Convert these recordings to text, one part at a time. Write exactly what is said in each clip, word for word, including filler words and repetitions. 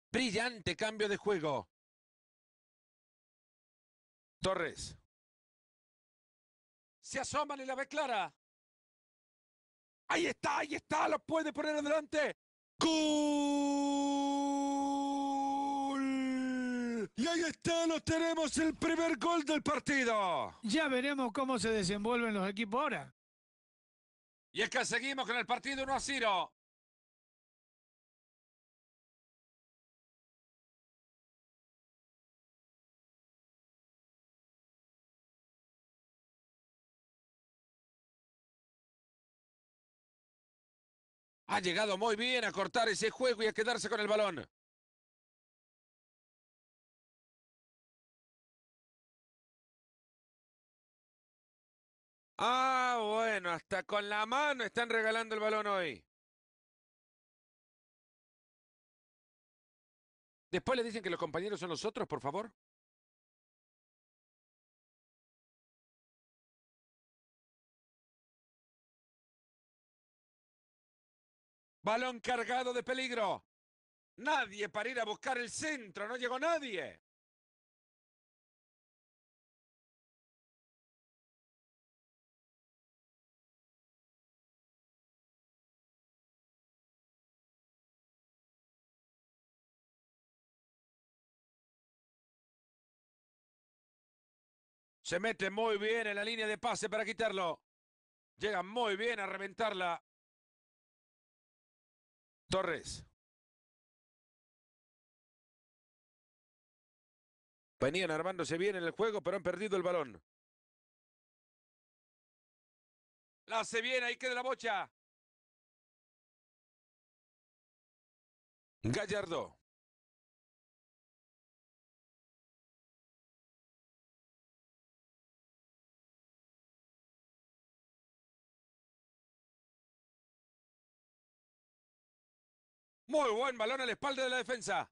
Brillante cambio de juego. Torres. Se asoman y la ve clara. Ahí está, ahí está, lo puede poner adelante. ¡Gol! Y ahí está, lo tenemos, el primer gol del partido. Ya veremos cómo se desenvuelven los equipos ahora. Y es que seguimos con el partido uno a cero. Ha llegado muy bien a cortar ese juego y a quedarse con el balón. Ah, bueno, hasta con la mano están regalando el balón hoy. Después le dicen que los compañeros son los otros, por favor. Balón cargado de peligro. Nadie para ir a buscar el centro, no llegó nadie. Se mete muy bien en la línea de pase para quitarlo. Llega muy bien a reventarla. Torres. Venían armándose bien en el juego, pero han perdido el balón. La hace bien, ahí queda la bocha. Gallardo. Muy buen balón a la espalda de la defensa.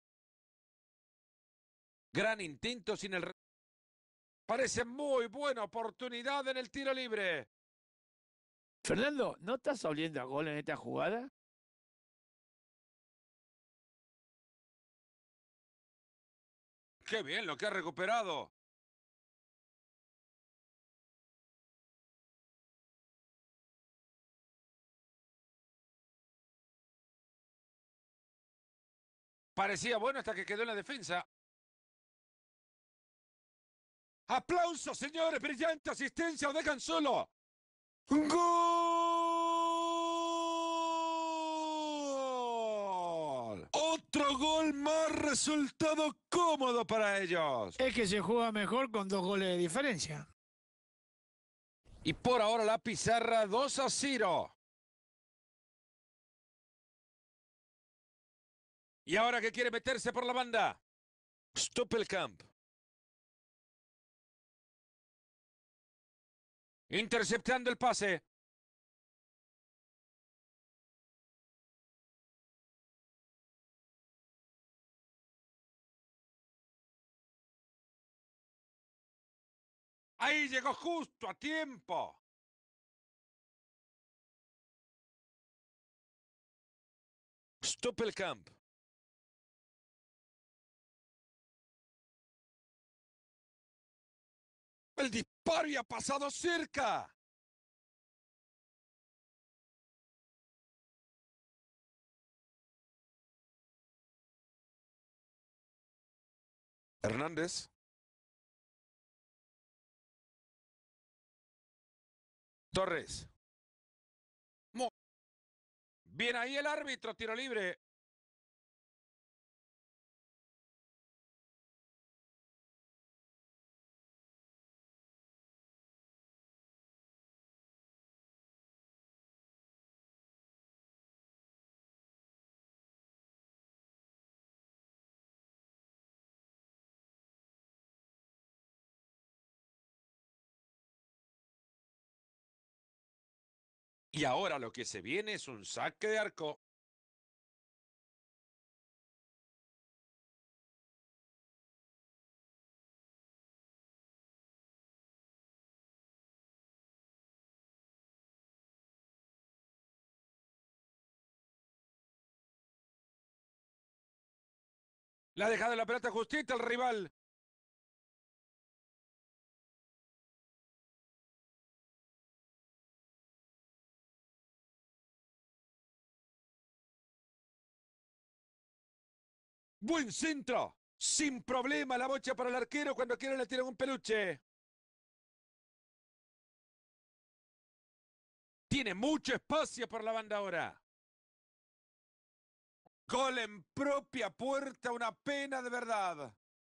Gran intento sin el... Parece muy buena oportunidad en el tiro libre. Fernando, ¿no estás oliendo a gol en esta jugada? Qué bien lo que ha recuperado. Parecía bueno hasta que quedó en la defensa. ¡Aplausos, señores! ¡Brillante asistencia! ¡O dejan solo! ¡Gol! Otro gol más, resultado cómodo para ellos. Es que se juega mejor con dos goles de diferencia. Y por ahora la pizarra dos a cero. Y ahora que quiere meterse por la banda. Stoppelkamp. Interceptando el pase. Ahí llegó justo a tiempo. Stoppelkamp. El disparo y ha pasado cerca. Hernández. Torres. Mo- Bien ahí el árbitro, tiro libre. Y ahora lo que se viene es un saque de arco. Le ha dejado la pelota justita al rival. Buen centro. Sin problema la bocha para el arquero cuando quiere le tiran un peluche. Tiene mucho espacio por la banda ahora. Gol en propia puerta, una pena de verdad.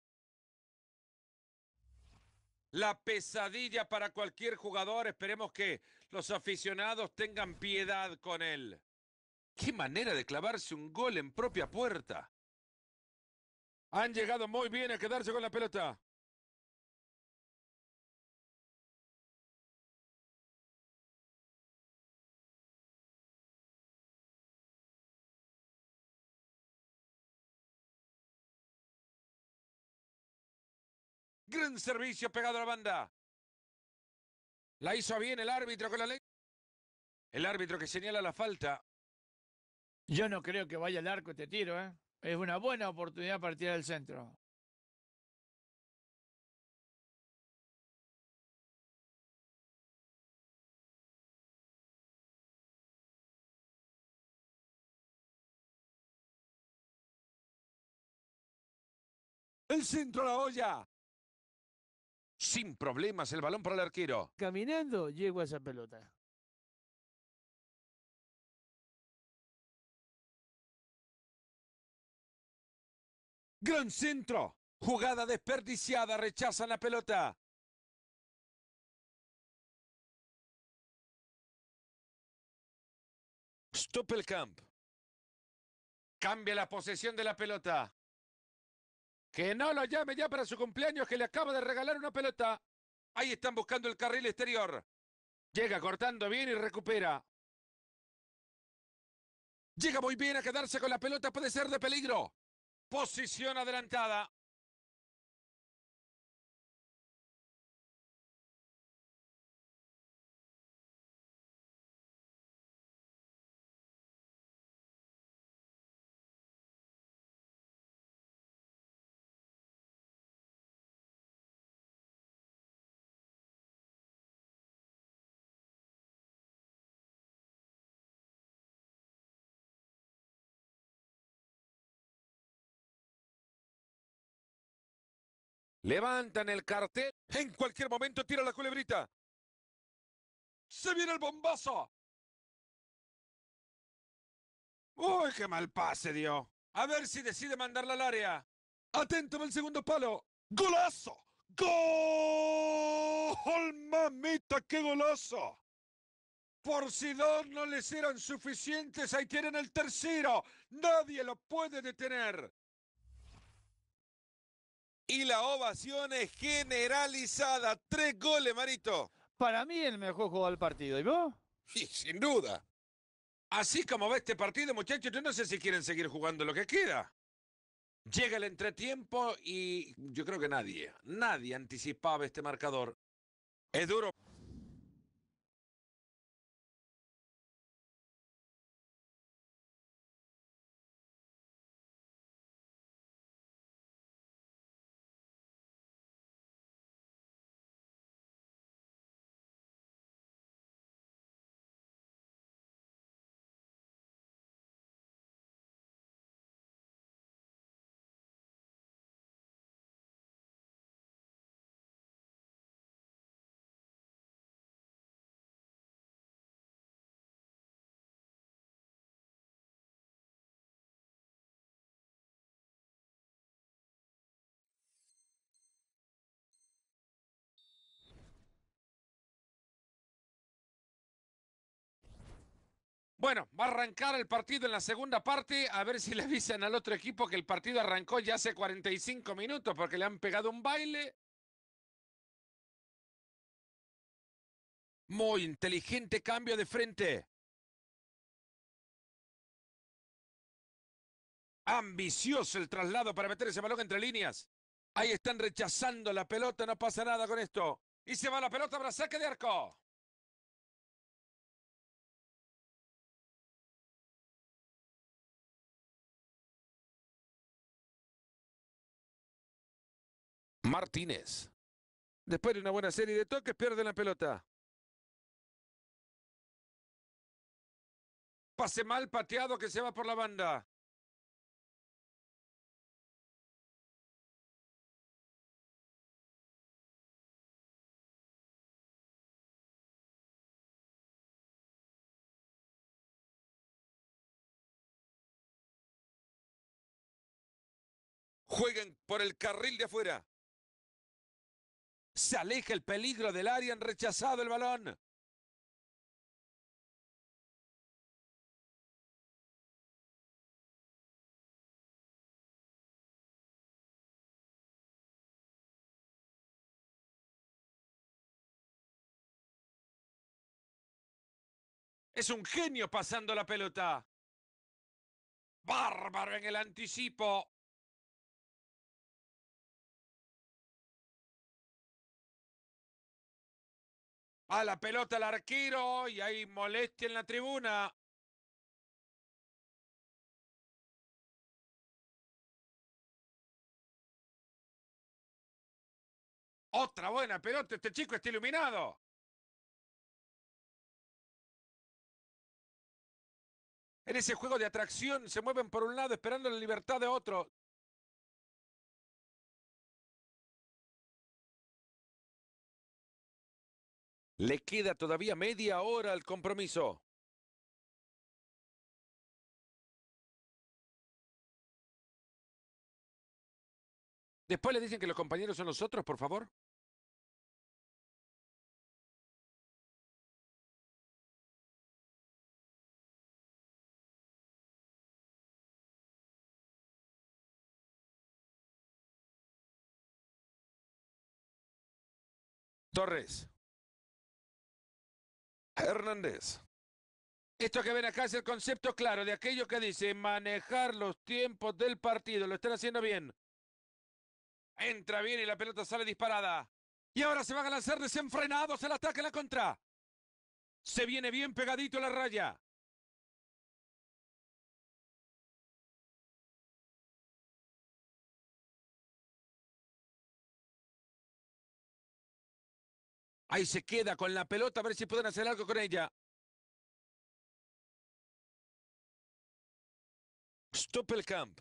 La pesadilla para cualquier jugador. Esperemos que los aficionados tengan piedad con él. Qué manera de clavarse un gol en propia puerta. Han llegado muy bien a quedarse con la pelota. Gran servicio pegado a la banda. La hizo bien el árbitro con la ley. El árbitro que señala la falta. Yo no creo que vaya al arco este tiro, ¿eh? Es una buena oportunidad para tirar el centro. El centro a la olla. Sin problemas el balón para el arquero. Caminando llego a esa pelota. Gran centro. Jugada desperdiciada. Rechazan la pelota. Stoppelkamp. Cambia la posesión de la pelota. Que no lo llame ya para su cumpleaños, que le acaba de regalar una pelota. Ahí están buscando el carril exterior. Llega cortando bien y recupera. Llega muy bien a quedarse con la pelota, puede ser de peligro. Posición adelantada. Levantan el cartel. En cualquier momento tira la culebrita. Se viene el bombazo. Uy, qué mal pase dio. A ver si decide mandarla al área. Atento en el segundo palo. ¡Golazo! ¡Gol! ¡Mamita, qué golazo! Por si dos no les eran suficientes, ahí tienen el tercero. Nadie lo puede detener. Y la ovación es generalizada. Tres goles, Marito. Para mí el mejor jugador del partido. ¿Y vos? Y sin duda. Así como va este partido, muchachos, yo no sé si quieren seguir jugando lo que queda. Llega el entretiempo y yo creo que nadie, nadie anticipaba este marcador. Es duro. Bueno, va a arrancar el partido en la segunda parte, a ver si le avisan al otro equipo que el partido arrancó ya hace cuarenta y cinco minutos porque le han pegado un baile. Muy inteligente cambio de frente. Ambicioso el traslado para meter ese balón entre líneas. Ahí están rechazando la pelota, no pasa nada con esto. Y se va la pelota para saque de arco. Martínez. Después de una buena serie de toques, pierde la pelota. Pase mal pateado que se va por la banda. Jueguen por el carril de afuera. Se aleja el peligro del área, han rechazado el balón. Es un genio pasando la pelota. Bárbaro en el anticipo. A la pelota el arquero y hay molestia en la tribuna. Otra buena pelota, este chico está iluminado. En ese juego de atracción se mueven por un lado esperando la libertad de otro. Le queda todavía media hora al compromiso. Después le dicen que los compañeros son los otros, por favor. Torres. Hernández. Esto que ven acá es el concepto claro de aquello que dice manejar los tiempos del partido. Lo están haciendo bien. Entra bien y la pelota sale disparada. Y ahora se van a lanzar desenfrenados el ataque en la contra. Se viene bien pegadito a la raya. Ahí se queda con la pelota a ver si pueden hacer algo con ella. Stoppelkamp.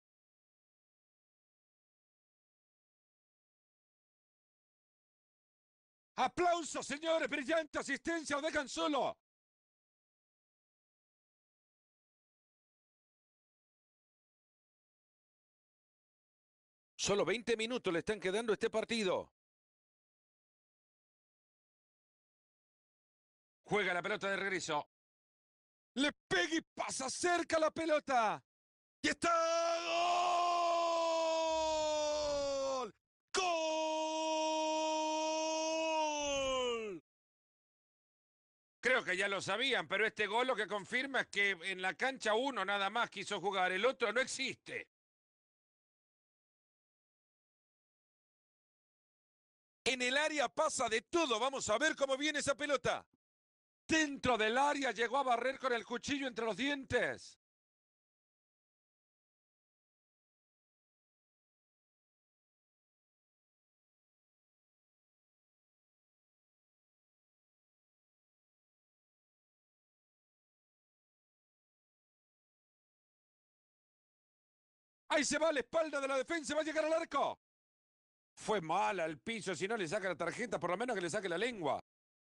¡Aplausos, señores! ¡Brillante asistencia! ¡Lo dejan solo! Solo veinte minutos le están quedando a este partido. Juega la pelota de regreso. Le pega y pasa cerca la pelota. ¡Y está! ¡Gol! ¡Gol! Creo que ya lo sabían, pero este gol lo que confirma es que en la cancha uno nada más quiso jugar, el otro no existe. En el área pasa de todo, vamos a ver cómo viene esa pelota. Dentro del área llegó a barrer con el cuchillo entre los dientes. Ahí se va a la espalda de la defensa, va a llegar al arco. Fue mal al piso, si no le saca la tarjeta, por lo menos que le saque la lengua.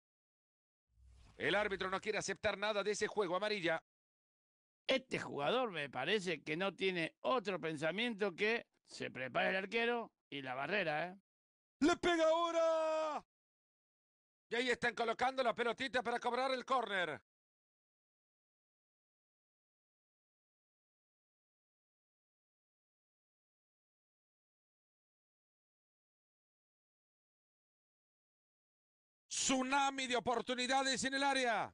El árbitro no quiere aceptar nada de ese juego, amarilla. Este jugador me parece que no tiene otro pensamiento que se prepara el arquero y la barrera, ¿eh? ¡Le pega ahora! Y ahí están colocando la pelotita para cobrar el córner. Tsunami de oportunidades en el área.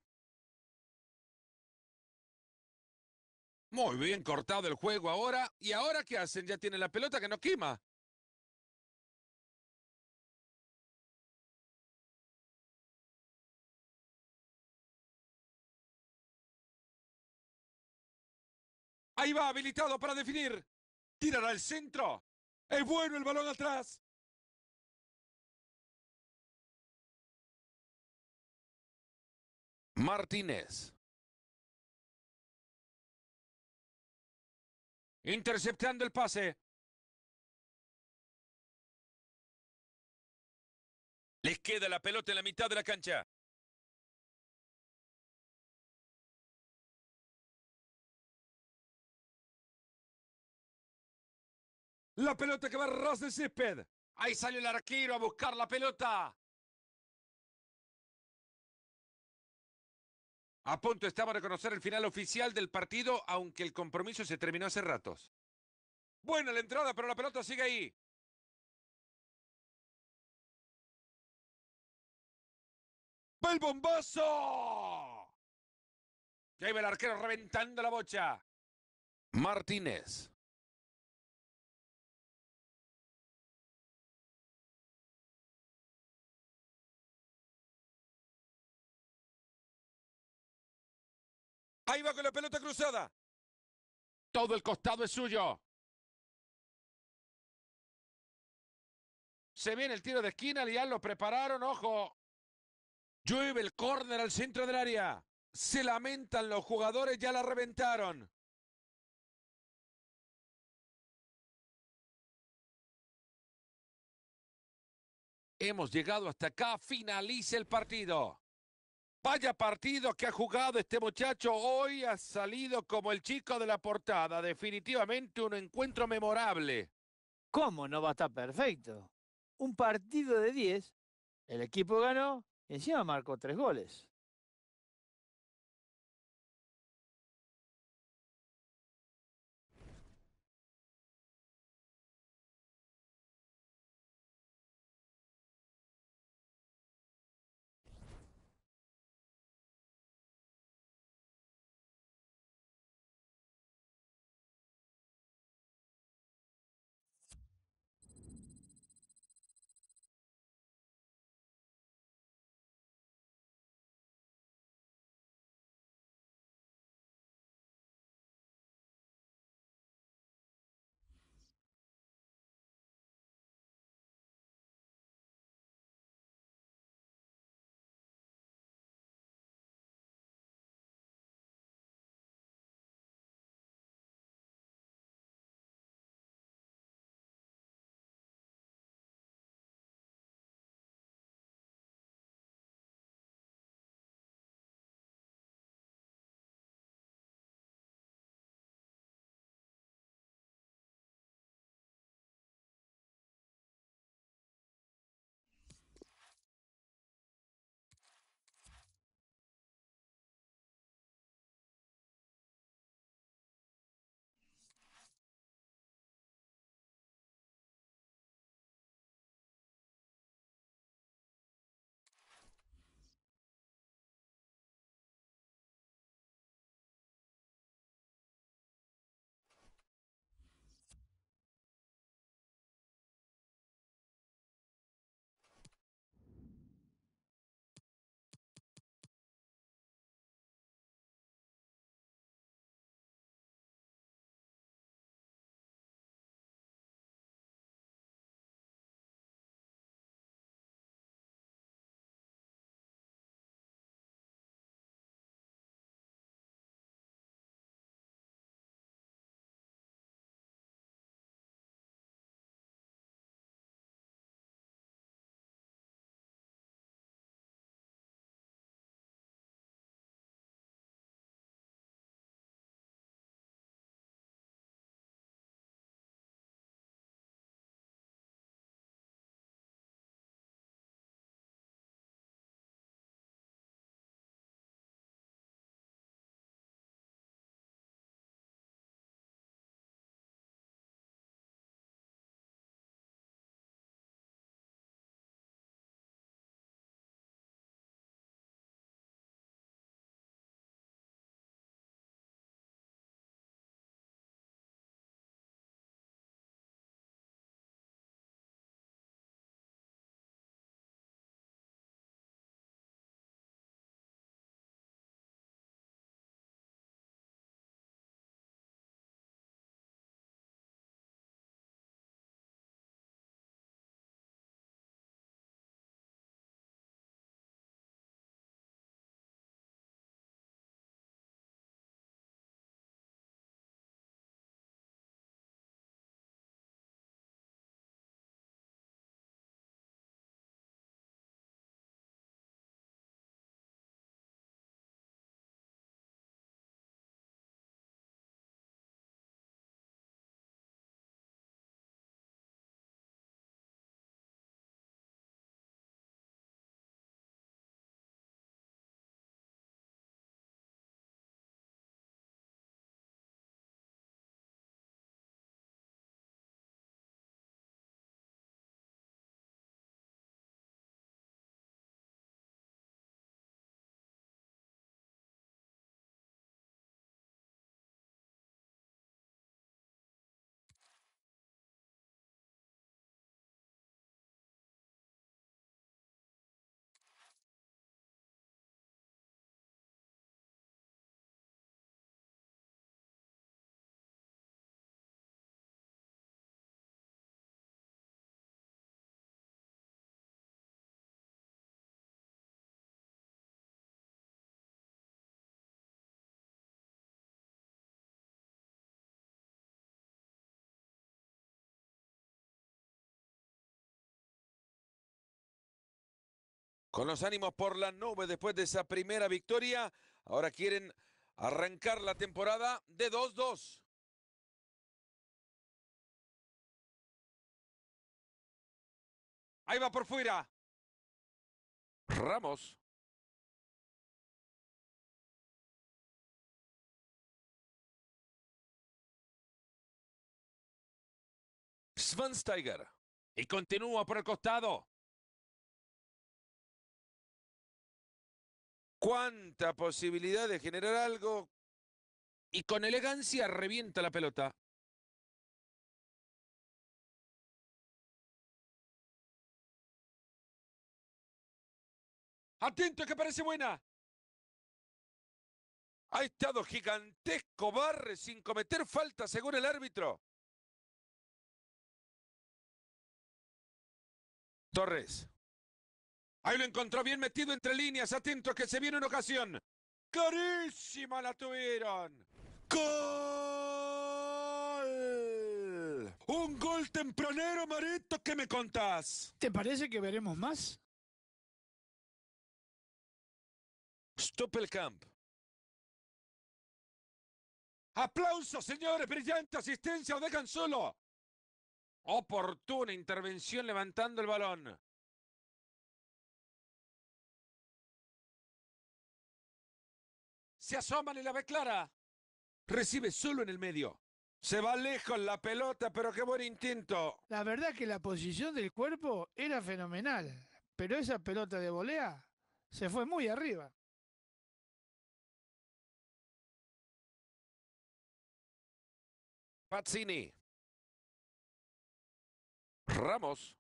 Muy bien cortado el juego ahora. ¿Y ahora qué hacen? Ya tienen la pelota que no quema. Ahí va, habilitado para definir. Tirará al centro. Es bueno el balón atrás. Martínez. Interceptando el pase. Les queda la pelota en la mitad de la cancha. La pelota que va a ras del césped. Ahí salió el arquero a buscar la pelota. A punto estaba a reconocer el final oficial del partido, aunque el compromiso se terminó hace ratos. Buena la entrada, pero la pelota sigue ahí. ¡Va el bombazo! Y ahí va el arquero reventando la bocha. Martínez. Ahí va con la pelota cruzada. Todo el costado es suyo. Se viene el tiro de esquina, ya lo prepararon, ojo. Llueve el córner al centro del área. Se lamentan los jugadores, ya la reventaron. Hemos llegado hasta acá, finaliza el partido. Vaya partido que ha jugado este muchacho, hoy ha salido como el chico de la portada, definitivamente un encuentro memorable. ¿Cómo no va a estar perfecto? Un partido de diez, el equipo ganó y encima marcó tres goles. Con los ánimos por la nube después de esa primera victoria, ahora quieren arrancar la temporada de dos dos. Ahí va por fuera. Ramos. Schweinsteiger. Y continúa por el costado. Cuánta posibilidad de generar algo. Y con elegancia revienta la pelota. Atento que parece buena. Ha estado gigantesco Barre sin cometer falta según el árbitro. Torres. Ahí lo encontró bien metido entre líneas. Atento que se viene una ocasión. ¡Clarísima la tuvieron! ¡Gol! Un gol tempranero, Marito, ¿qué me contás? ¿Te parece que veremos más? Stoppelkamp. ¡Aplausos, señores! ¡Brillante asistencia! ¡Lo dejan solo! Oportuna intervención levantando el balón. Se asoman y la ve clara. Recibe solo en el medio. Se va lejos la pelota, pero qué buen instinto. La verdad que la posición del cuerpo era fenomenal, pero esa pelota de volea se fue muy arriba. Pazzini. Ramos.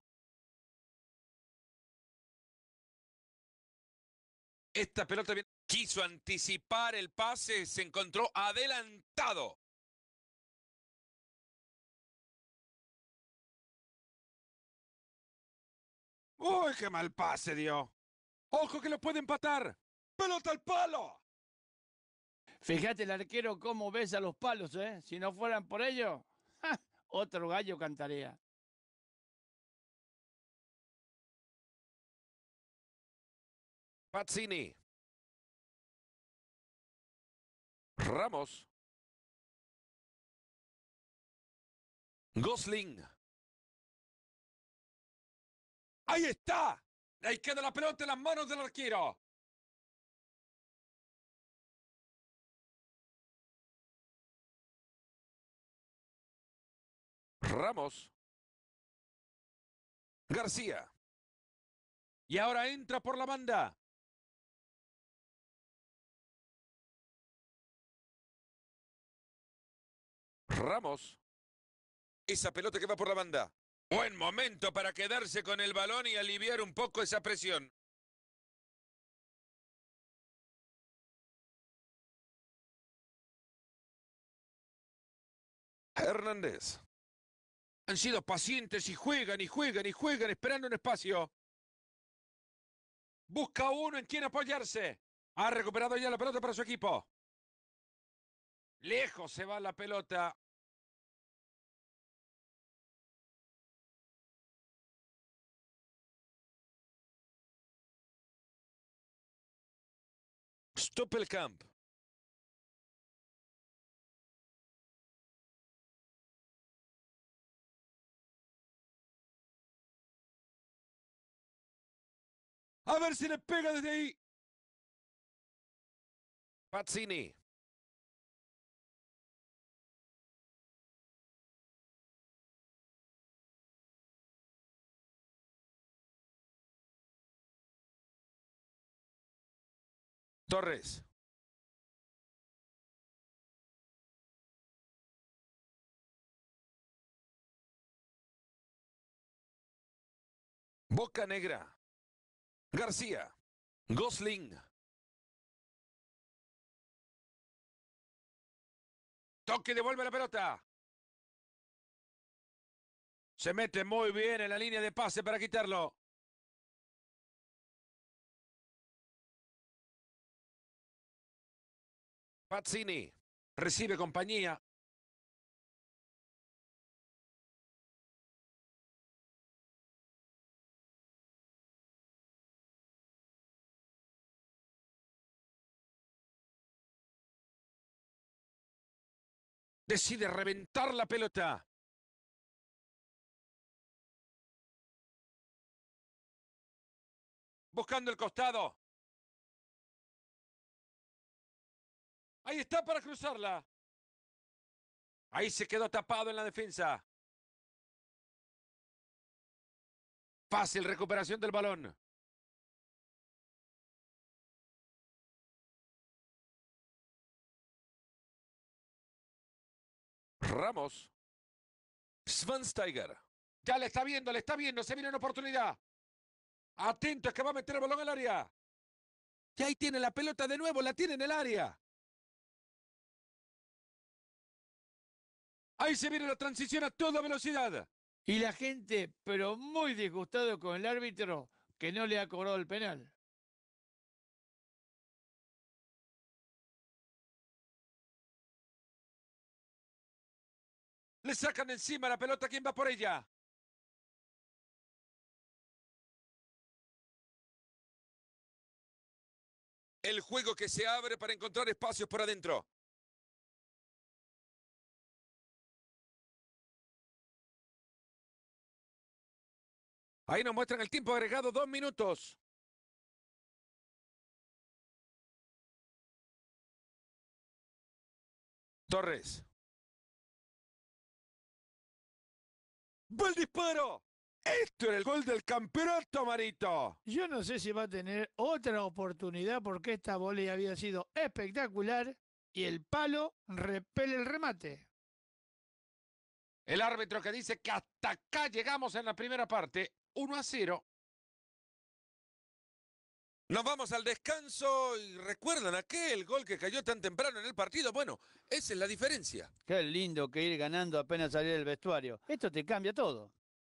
Esta pelota bien. Quiso anticipar el pase, se encontró adelantado. ¡Uy, qué mal pase dio! ¡Ojo que lo puede empatar! ¡Pelota al palo! Fíjate el arquero cómo besa los palos, ¿eh? Si no fueran por ello, ¡ja! Otro gallo cantaría. Pazzini. Ramos. Gosling. ¡Ahí está! Ahí queda la pelota en las manos del arquero. Ramos. García. Y ahora entra por la banda. Ramos. Esa pelota que va por la banda. Buen momento para quedarse con el balón y aliviar un poco esa presión. Hernández. Han sido pacientes y juegan y juegan y juegan esperando un espacio. Busca uno en quien apoyarse. Ha recuperado ya la pelota para su equipo. Lejos se va la pelota. Stoppelkamp. A ver si le pega desde ahí. Pazzini. Torres. Boca Negra. García. Gosling. Toque, devuelve la pelota. Se mete muy bien en la línea de pase para quitarlo. Pazzini. Recibe compañía. Decide reventar la pelota. Buscando el costado. Ahí está para cruzarla. Ahí se quedó tapado en la defensa. Fácil recuperación del balón. Ramos. Schweinsteiger. Ya le está viendo, le está viendo. Se viene una oportunidad. Atento, es que va a meter el balón al área. Y ahí tiene la pelota de nuevo, la tiene en el área. Ahí se viene la transición a toda velocidad. Y la gente, pero muy disgustado con el árbitro, que no le ha cobrado el penal. Le sacan encima la pelota, ¿quién va por ella? El juego que se abre para encontrar espacios por adentro. Ahí nos muestran el tiempo agregado, dos minutos. Torres. ¡Va el disparo! Esto era el gol del campeonato, Marito. Yo no sé si va a tener otra oportunidad porque esta volea había sido espectacular y el palo repele el remate. El árbitro que dice que hasta acá llegamos en la primera parte, uno a cero. Nos vamos al descanso y recuerdan aquel gol que cayó tan temprano en el partido. Bueno, esa es la diferencia. Qué lindo que ir ganando apenas salir del vestuario. Esto te cambia todo.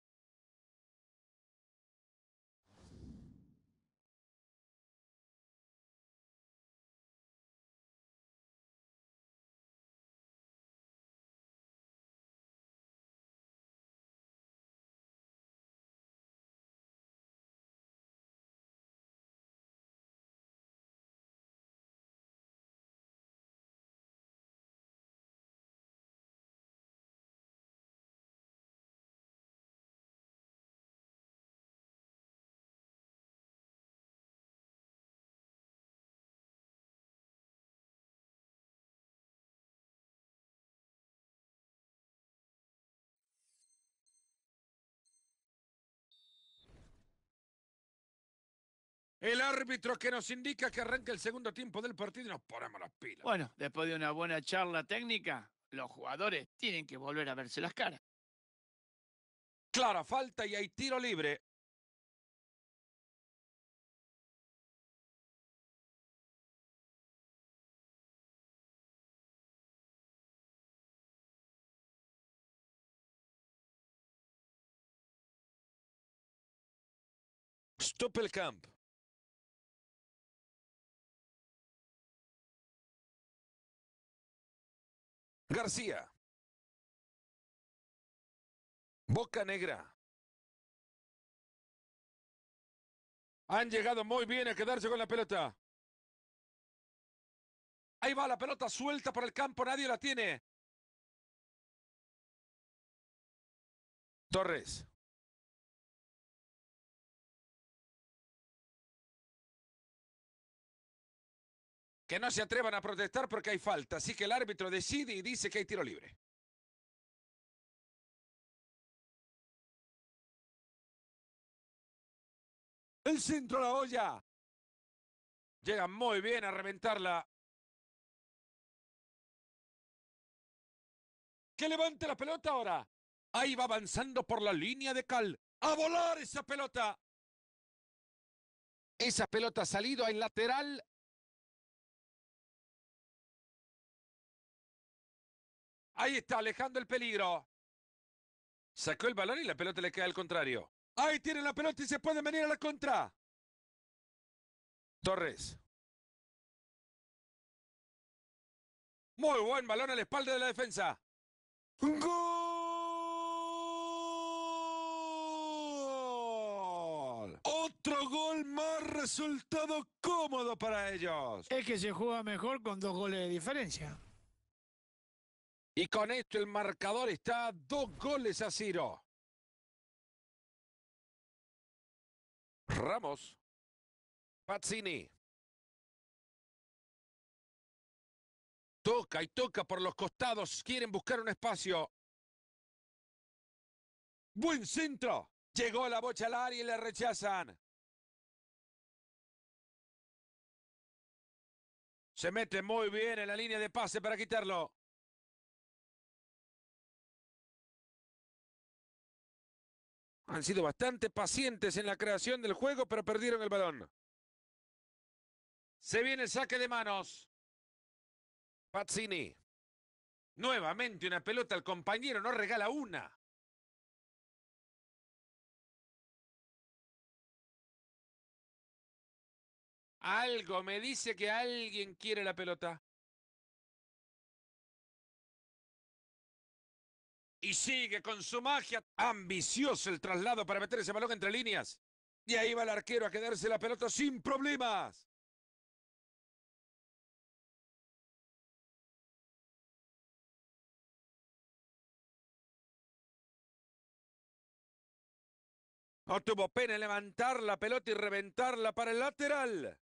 El árbitro que nos indica que arranca el segundo tiempo del partido y nos ponemos las pilas. Bueno, después de una buena charla técnica, los jugadores tienen que volver a verse las caras. Clara falta y hay tiro libre. Stoppelkamp. García. Boca Negra. Han llegado muy bien a quedarse con la pelota. Ahí va la pelota suelta por el campo, nadie la tiene. Torres. Que no se atrevan a protestar porque hay falta, así que el árbitro decide y dice que hay tiro libre. El centro a la olla. Llega muy bien a reventarla. Que levante la pelota ahora. Ahí va avanzando por la línea de cal. ¡A volar esa pelota! Esa pelota ha salido en lateral. Ahí está, alejando el peligro. Sacó el balón y la pelota le queda al contrario. Ahí tiene la pelota y se puede venir a la contra. Torres. Muy buen balón a la espalda de la defensa. ¡Gol! Otro gol más, resultado cómodo para ellos. Es que se juega mejor con dos goles de diferencia. Y con esto el marcador está dos goles a cero. Ramos. Pazzini. Toca y toca por los costados. Quieren buscar un espacio. Buen centro. Llegó la bocha al área y le rechazan. Se mete muy bien en la línea de pase para quitarlo. Han sido bastante pacientes en la creación del juego, pero perdieron el balón. Se viene el saque de manos. Pazzini. Nuevamente una pelota al compañero, no regala una. Algo me dice que alguien quiere la pelota. Y sigue con su magia. Ambicioso el traslado para meter ese balón entre líneas. Y ahí va el arquero a quedarse la pelota sin problemas. No tuvo pena en levantar la pelota y reventarla para el lateral.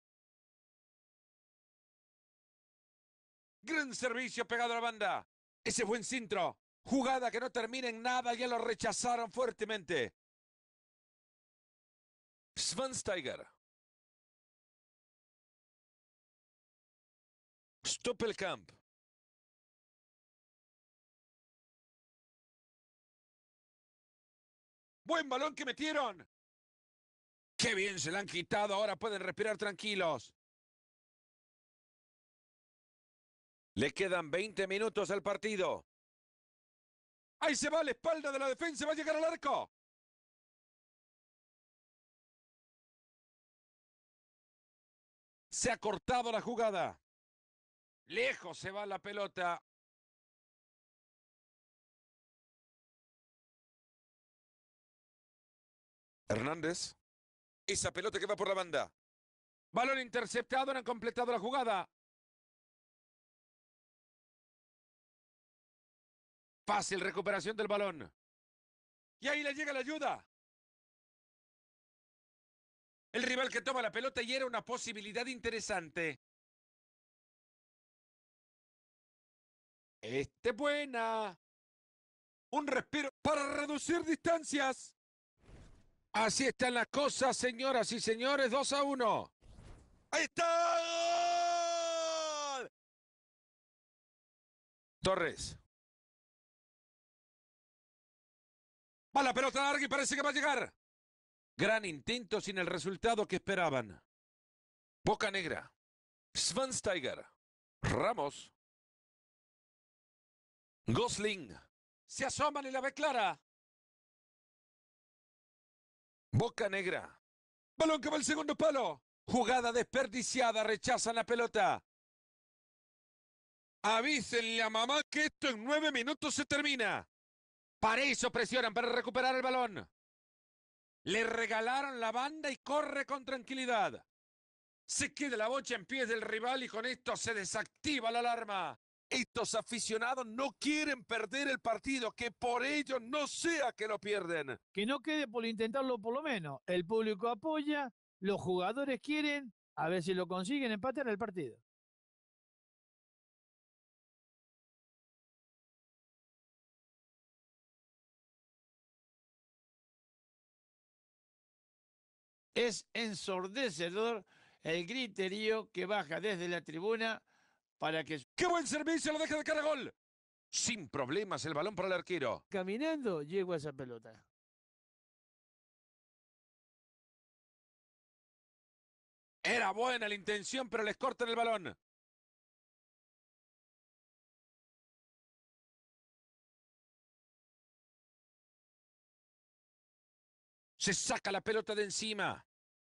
Gran servicio pegado a la banda. Ese buen centro. Jugada que no termina en nada, ya lo rechazaron fuertemente. Schweinsteiger. Stoppelkamp. Buen balón que metieron. Qué bien se la han quitado, ahora pueden respirar tranquilos. Le quedan veinte minutos al partido. Ahí se va a la espalda de la defensa, va a llegar al arco. Se ha cortado la jugada. Lejos se va la pelota. Hernández. Esa pelota que va por la banda. Balón interceptado, no han completado la jugada. Fácil recuperación del balón. Y ahí le llega la ayuda. El rival que toma la pelota y era una posibilidad interesante. Este buena. Un respiro para reducir distancias. Así están las cosas, señoras y señores. dos a uno. ¡Ahí está! ¡Gol! Torres. Va la pelota larga y parece que va a llegar. Gran intento sin el resultado que esperaban. Boca Negra. Schweinsteiger. Ramos. Gosling. Se asoman y la ve clara. Boca Negra. Balón que va al segundo palo. Jugada desperdiciada. Rechazan la pelota. Avísenle a mamá que esto en nueve minutos se termina. Para eso presionan, para recuperar el balón. Le regalaron la banda y corre con tranquilidad. Se queda la bocha en pies del rival y con esto se desactiva la alarma. Estos aficionados no quieren perder el partido, que por ello no sea que lo pierden. Que no quede por intentarlo por lo menos. El público apoya, los jugadores quieren, a ver si lo consiguen empatar el partido. Es ensordecedor el griterío que baja desde la tribuna para que... ¡Qué buen servicio! Lo deja de cara a gol. Sin problemas el balón para el arquero. Caminando llego a esa pelota. Era buena la intención, pero les cortan el balón. Se saca la pelota de encima.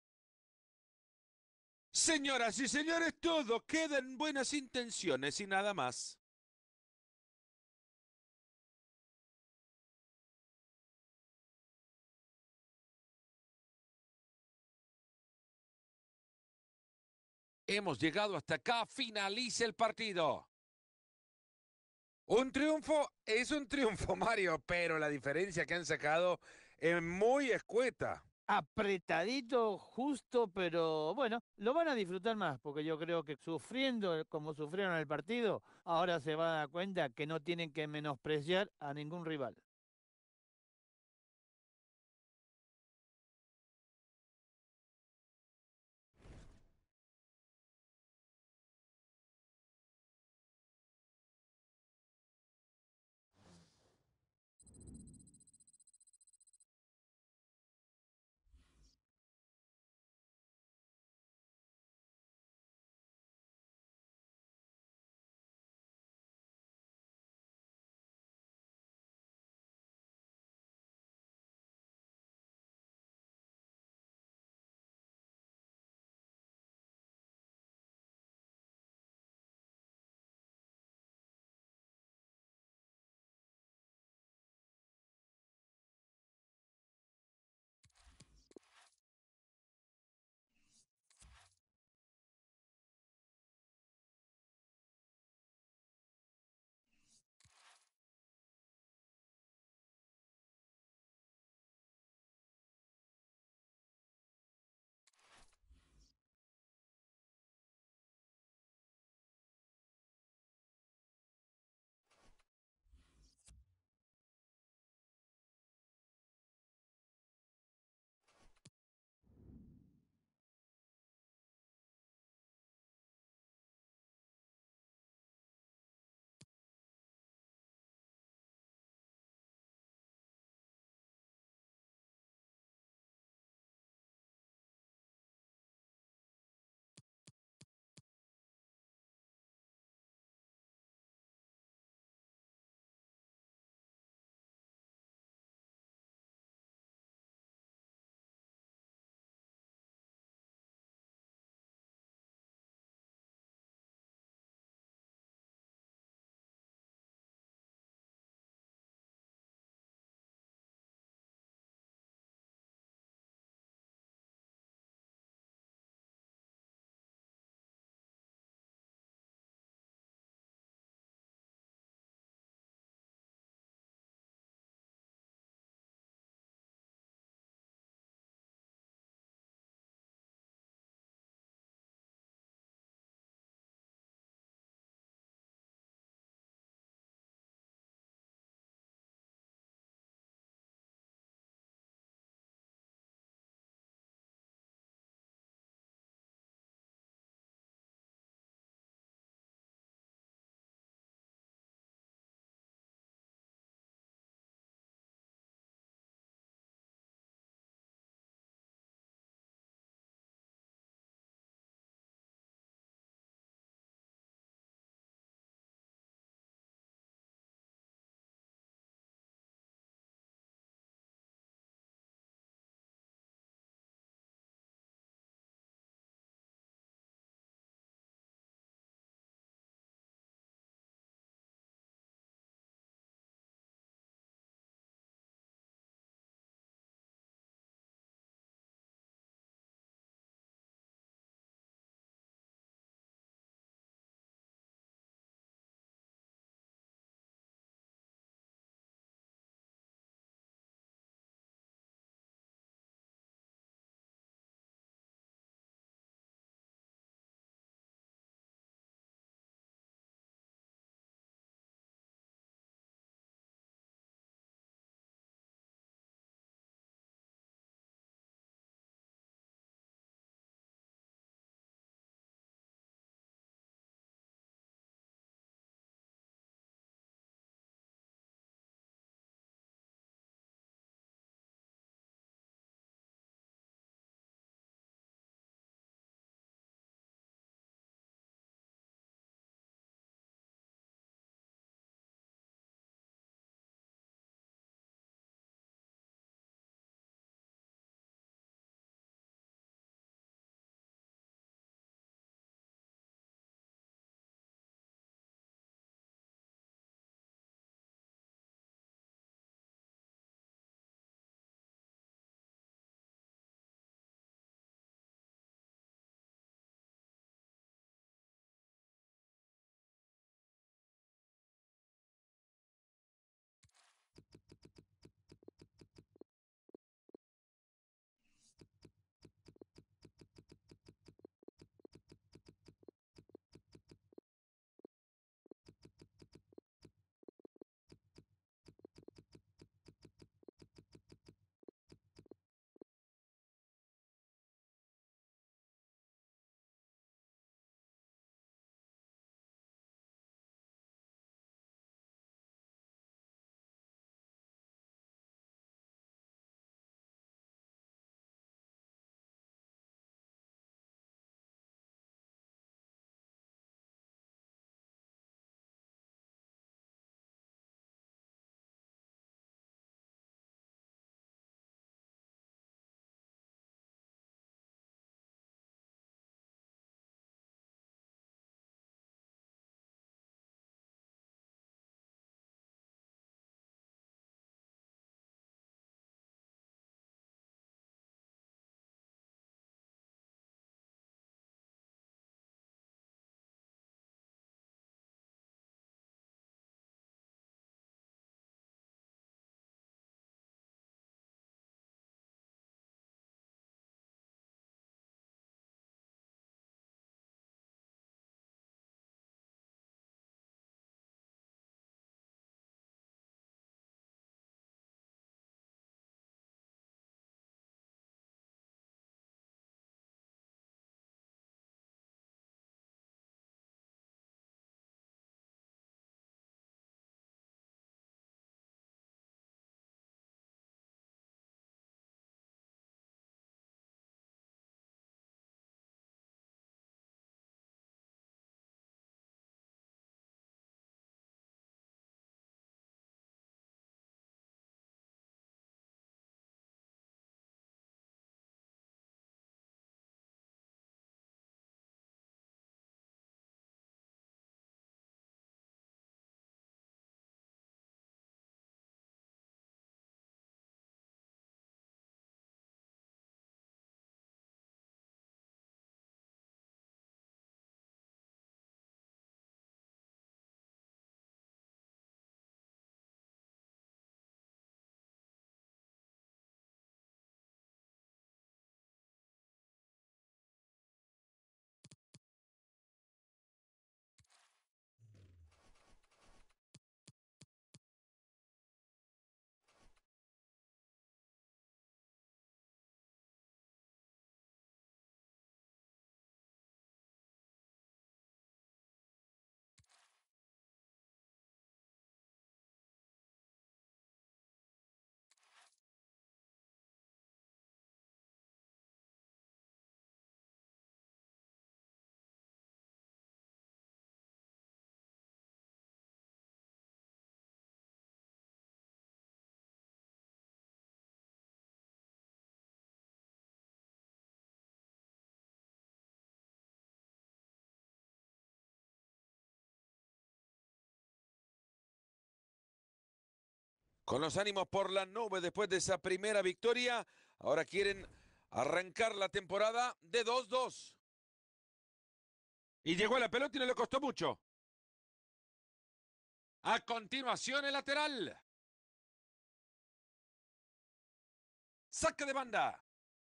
Señoras y señores, todo queda en buenas intenciones y nada más. Hemos llegado hasta acá, finaliza el partido. Un triunfo es un triunfo, Mario, pero la diferencia que han sacado es muy escueta. Apretadito, justo, pero bueno, lo van a disfrutar más, porque yo creo que sufriendo como sufrieron el partido, ahora se van a dar cuenta que no tienen que menospreciar a ningún rival. Con los ánimos por la nube después de esa primera victoria, ahora quieren arrancar la temporada de dos dos. Y llegó a la pelota y no le costó mucho. A continuación el lateral. Saque de banda.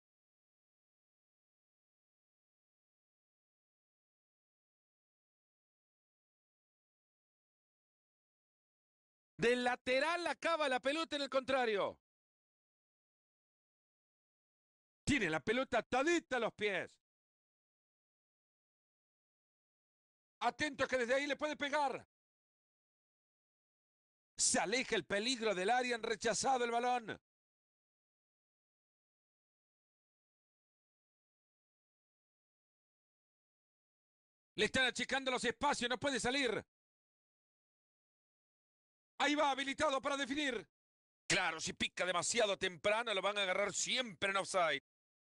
Del lateral acaba la pelota en el contrario. Tiene la pelota atadita a los pies. Atento que desde ahí le puede pegar. Se aleja el peligro del área, han rechazado el balón. Le están achicando los espacios, no puede salir. Ahí va, habilitado para definir. Claro, si pica demasiado temprano lo van a agarrar siempre en offside.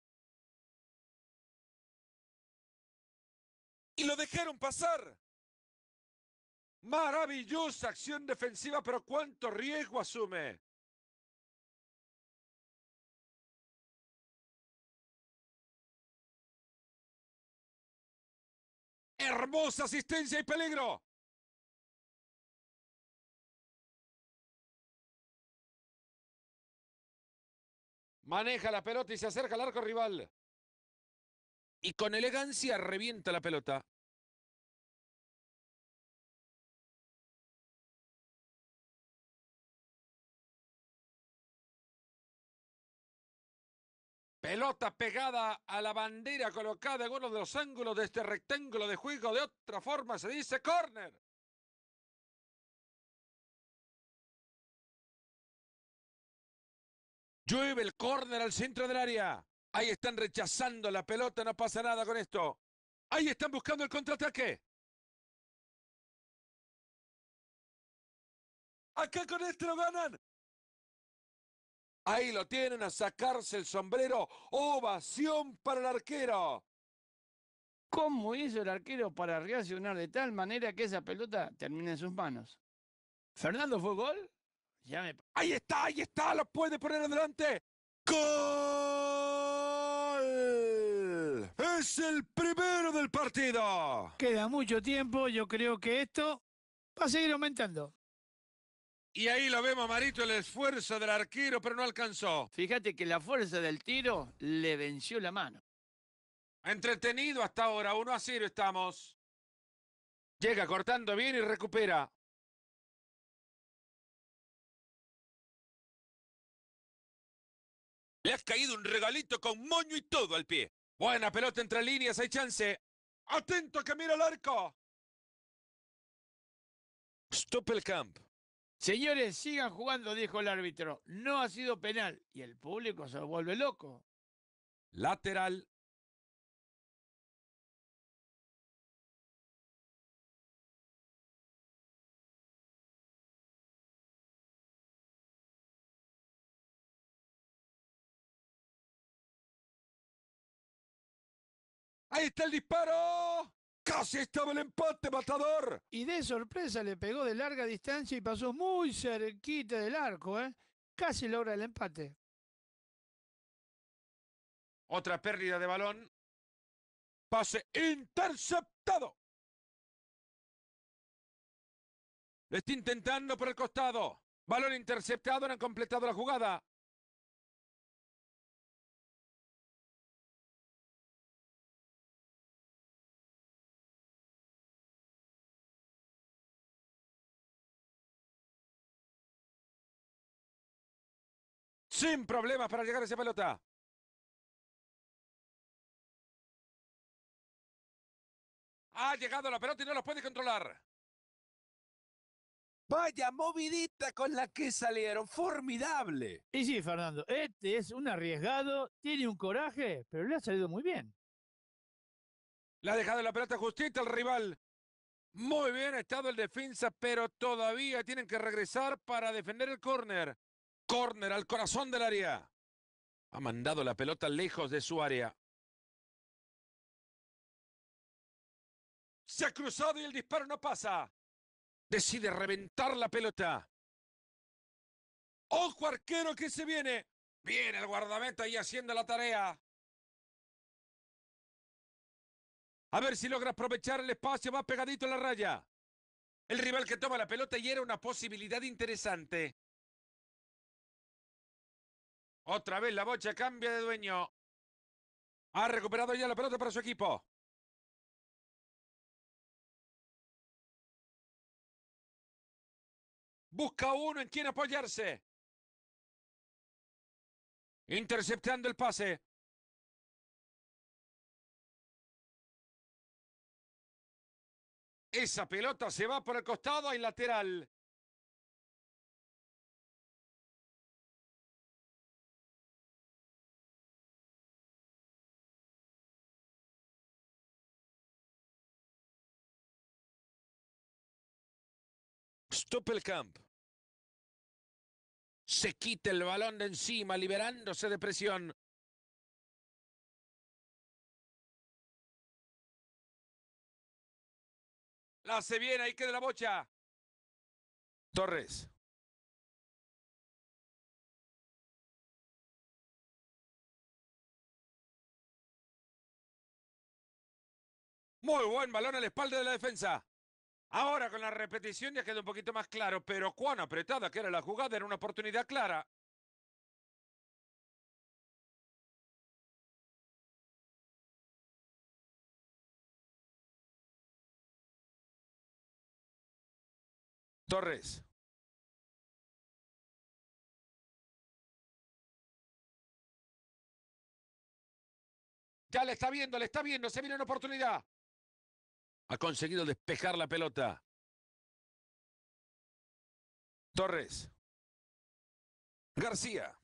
Y lo dejaron pasar. Maravillosa acción defensiva, pero cuánto riesgo asume. Hermosa asistencia y peligro. Maneja la pelota y se acerca al arco rival. Y con elegancia revienta la pelota. Pelota pegada a la bandera colocada en uno de los ángulos de este rectángulo de juego. De otra forma se dice córner. Llueve el córner al centro del área. Ahí están rechazando la pelota, no pasa nada con esto. Ahí están buscando el contraataque. Acá con este lo ganan. Ahí lo tienen, a sacarse el sombrero. Ovación para el arquero. ¿Cómo hizo el arquero para reaccionar de tal manera que esa pelota termine en sus manos? ¿Fernando fue gol? Ya me... Ahí está, ahí está, lo puede poner adelante. ¡Gol! Es el primero del partido. Queda mucho tiempo, yo creo que esto va a seguir aumentando. Y ahí lo vemos, Marito, el esfuerzo del arquero, pero no alcanzó. Fíjate que la fuerza del tiro le venció la mano. Entretenido hasta ahora, uno a cero estamos. Llega cortando bien y recupera. Le ha caído un regalito con moño y todo al pie. Buena pelota entre líneas, hay chance. Atento que mira el arco. Stop el camp. Señores, sigan jugando, dijo el árbitro. No ha sido penal. Y el público se vuelve loco. Lateral. Ahí está el disparo. Casi estaba el empate, matador. Y de sorpresa le pegó de larga distancia y pasó muy cerquita del arco, ¿eh? Casi logra el empate. Otra pérdida de balón. Pase interceptado. Lo está intentando por el costado. Balón interceptado, no han completado la jugada. Sin problemas para llegar a esa pelota. Ha llegado la pelota y no la puede controlar. Vaya movidita con la que salieron. Formidable. Y sí, Fernando, este es un arriesgado, tiene un coraje, pero le ha salido muy bien. Le ha dejado la pelota justita al rival. Muy bien ha estado el defensa, pero todavía tienen que regresar para defender el córner. Córner al corazón del área. Ha mandado la pelota lejos de su área. Se ha cruzado y el disparo no pasa. Decide reventar la pelota. ¡Ojo, arquero, que se viene! Viene el guardameta ahí haciendo la tarea. A ver si logra aprovechar el espacio, va pegadito a la raya. El rival que toma la pelota y era una posibilidad interesante. Otra vez la bocha cambia de dueño. Ha recuperado ya la pelota para su equipo. Busca uno en quien apoyarse. Interceptando el pase. Esa pelota se va por el costado y lateral. Stoppelkamp. Se quita el balón de encima, liberándose de presión. La hace bien, ahí queda la bocha. Torres. Muy buen balón a la espalda de la defensa. Ahora con la repetición ya queda un poquito más claro, pero cuán apretada que era la jugada, era una oportunidad clara. Torres. Ya le está viendo, le está viendo, se viene una oportunidad. Ha conseguido despejar la pelota. Torres. García.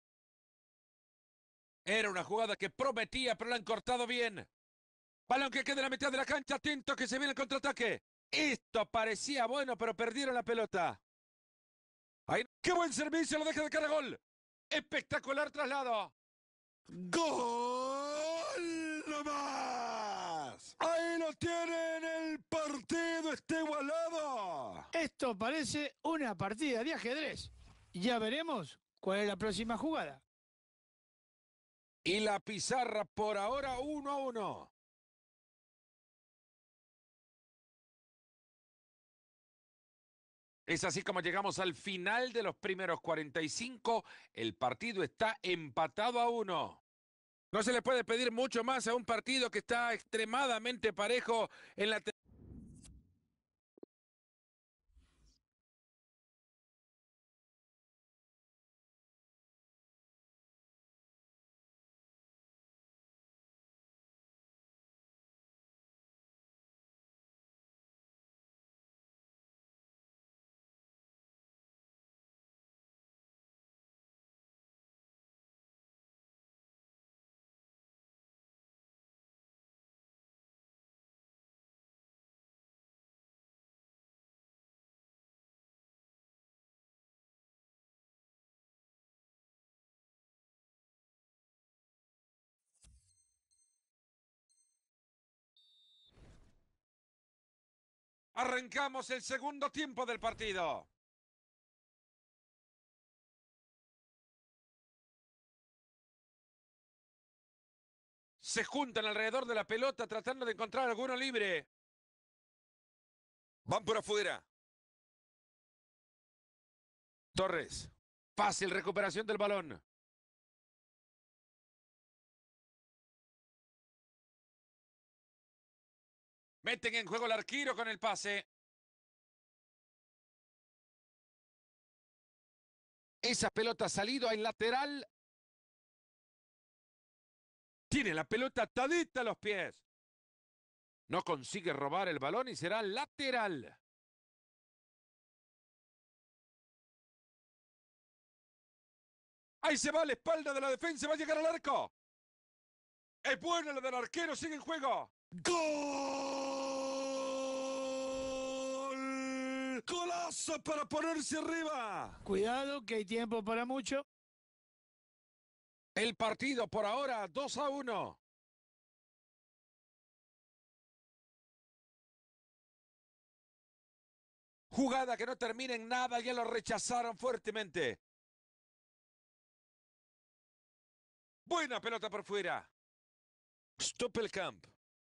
Era una jugada que prometía, pero la han cortado bien. Balón que queda en la mitad de la cancha, atento que se viene el contraataque. Esto parecía bueno, pero perdieron la pelota. Ahí, ¡qué buen servicio! Lo deja de cara a gol. Espectacular traslado. ¡Gol! ¡No más! Ahí lo tienen, el partido está igualado. Esto parece una partida de ajedrez. Ya veremos cuál es la próxima jugada. Y la pizarra por ahora uno a uno. Es así como llegamos al final de los primeros cuarenta y cinco. El partido está empatado a uno. No se le puede pedir mucho más a un partido que está extremadamente parejo en la... Arrancamos el segundo tiempo del partido. Se juntan alrededor de la pelota tratando de encontrar alguno libre. Van por afuera. Torres. Fácil recuperación del balón. Meten en juego el arquero con el pase. Esa pelota ha salido al lateral. Tiene la pelota atadita a los pies. No consigue robar el balón y será lateral. Ahí se va a la espalda de la defensa, va a llegar al arco. Es bueno lo del arquero, sigue en juego. ¡Gol! ¡Golazo para ponerse arriba! Cuidado que hay tiempo para mucho. El partido por ahora dos a uno. Jugada que no termina en nada, ya lo rechazaron fuertemente. Buena pelota por fuera. Stoppelkamp.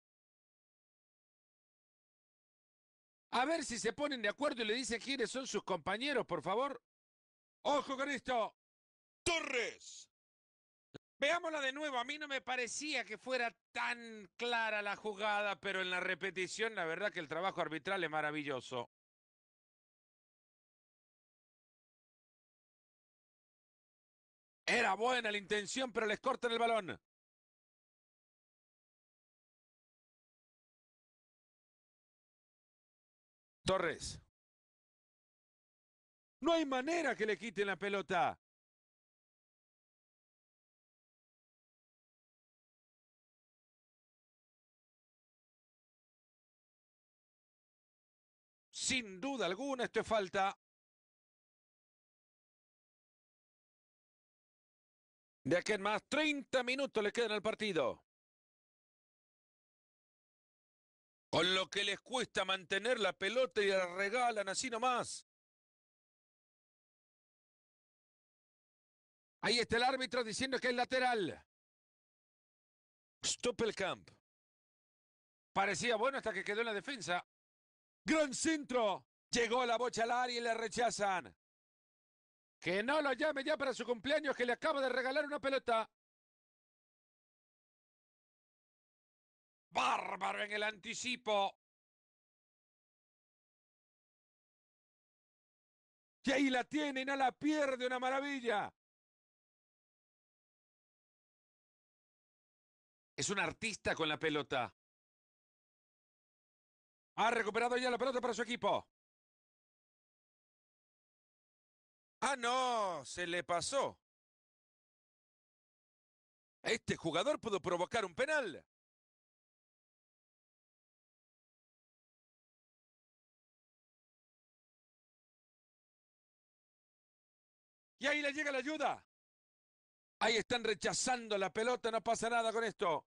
A ver si se ponen de acuerdo y le dicen quiénes son sus compañeros, por favor. ¡Ojo con esto! Torres. Veámosla de nuevo. A mí no me parecía que fuera tan clara la jugada, pero en la repetición, la verdad que el trabajo arbitral es maravilloso. Era buena la intención, pero les cortan el balón. Torres. No hay manera que le quiten la pelota. Sin duda alguna, esto es falta. De aquí en más, treinta minutos le quedan al partido. Con lo que les cuesta mantener la pelota y la regalan así nomás. Ahí está el árbitro diciendo que es lateral. Stoppelkamp. Parecía bueno hasta que quedó en la defensa. Gran centro. Llegó la bocha al área y le rechazan. Que no lo llame ya para su cumpleaños, que le acaba de regalar una pelota. Bárbaro en el anticipo. Y ahí la tiene y no la pierde, una maravilla. Es un artista con la pelota. Ha recuperado ya la pelota para su equipo. Ah, no, se le pasó. Este jugador pudo provocar un penal. Y ahí le llega la ayuda. Ahí están rechazando la pelota, no pasa nada con esto.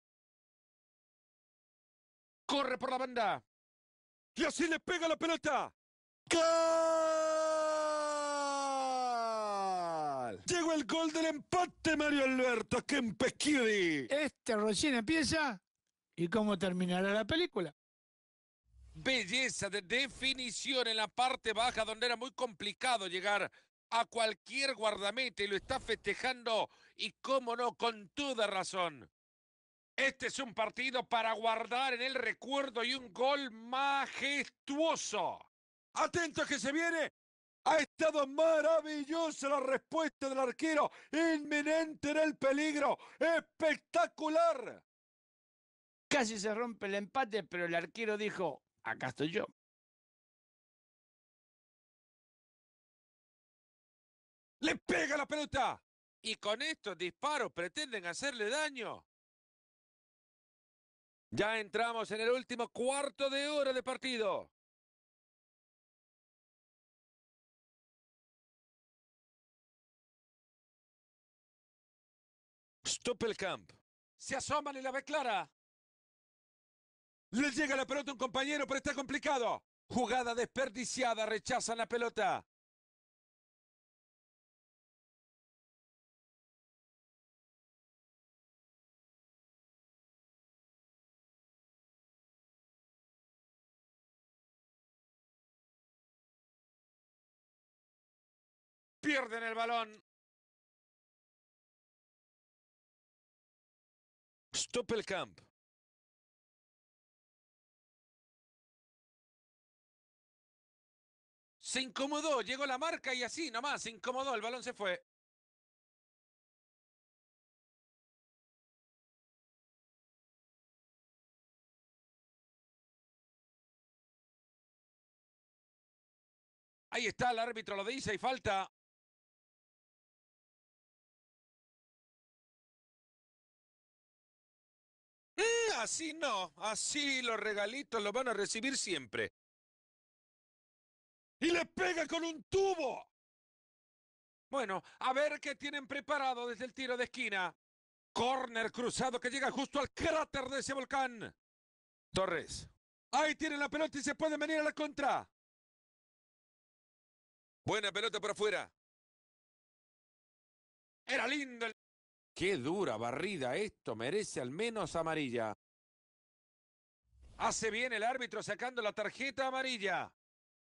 Corre por la banda. Y así le pega la pelota. ¡Gol! Llegó el gol del empate, Mario Alberto Kempeschiudi. Este recién empieza. ¿Y cómo terminará la película? Belleza de definición en la parte baja donde era muy complicado llegar a cualquier guardameta y lo está festejando y cómo no, con toda razón. Este es un partido para guardar en el recuerdo y un gol majestuoso. Atento que se viene. Ha estado maravillosa la respuesta del arquero. Inminente en el peligro. Espectacular. Casi se rompe el empate, pero el arquero dijo, acá estoy yo. ¡Le pega la pelota! Y con estos disparos pretenden hacerle daño. Ya entramos en el último cuarto de hora de partido. Stoppelkamp. Se asoman y la ve clara. Le llega la pelota a un compañero, pero está complicado. Jugada desperdiciada, rechazan la pelota. Pierden el balón. Stoppelkamp. Se incomodó, llegó la marca y así nomás, se incomodó, el balón se fue. Ahí está, el árbitro lo dice y falta. Mm, así no, así los regalitos los van a recibir siempre. Y le pega con un tubo. Bueno, a ver qué tienen preparado desde el tiro de esquina. Corner cruzado que llega justo al cráter de ese volcán. Torres. Ahí tienen la pelota y se pueden venir a la contra. Buena pelota por afuera. Era lindo el Qué dura barrida, esto merece al menos amarilla. Hace bien el árbitro sacando la tarjeta amarilla.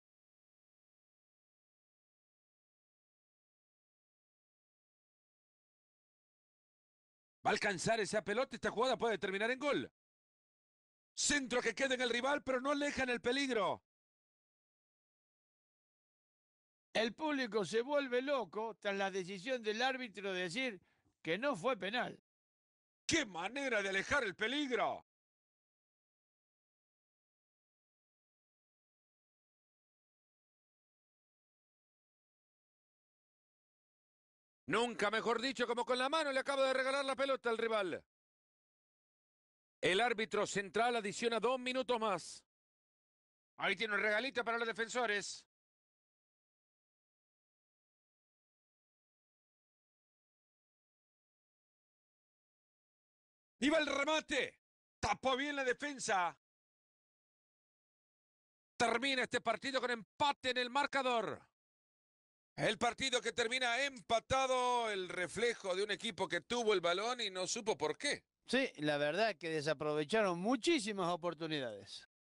Va a alcanzar esa pelota, esta jugada puede terminar en gol. Centro que queda en el rival, pero no alejan el peligro. El público se vuelve loco tras la decisión del árbitro de decir que no fue penal. ¡Qué manera de alejar el peligro! Nunca mejor dicho, como con la mano le acaba de regalar la pelota al rival. El árbitro central adiciona dos minutos más. Ahí tiene un regalito para los defensores. ¡Y va el remate! Tapó bien la defensa. Termina este partido con empate en el marcador. El partido que termina empatado, el reflejo de un equipo que tuvo el balón y no supo por qué. Sí, la verdad que desaprovecharon muchísimas oportunidades.